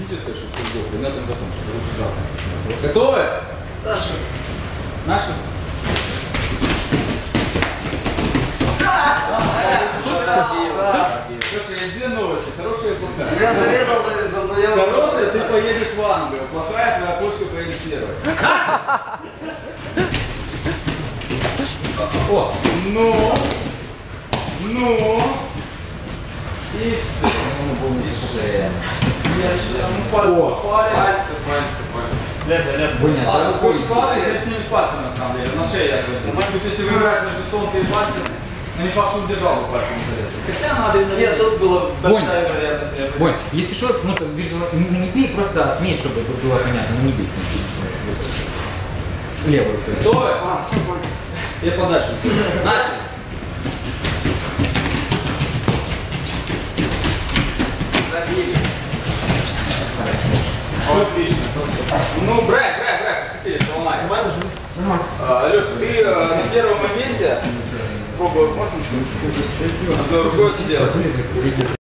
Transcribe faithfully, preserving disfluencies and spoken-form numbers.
чувствуешь, что все сдохли. На этом закончим. Лучше жалко. Готовы? Наши. Наши? Слушай, есть две новости. Хорошая и плохая. Я зарезал, задоел. Хорошая, ты поедешь в Англию. Плохая, твоя кошка поедет первой. О, ну, ну, и все. Ну, пальцы попали. Пальцы, пальцы, пальцы. Леза, леза. А, ну, хочешь пальцы, я с ними с пальцем, на самом деле, на шее я говорю. Может быть, если выбирать между сонкой и пальцем, но не факт, что он держал бы пальцем на зарез. Хотя надо именно... Нет, тут была большая вероятность. Бонь, если что, ну так не бей, просто отметь, чтобы было понятно, не бей. Левой рукой. Готовы? Я подальше. Начали. Забили. Отлично. Ну, брэк, брэк, брэк, сцепились, ломай. Нормально же? Нормально. Леш, ты э, на первом моменте пробуй, можно одной рукой это делать.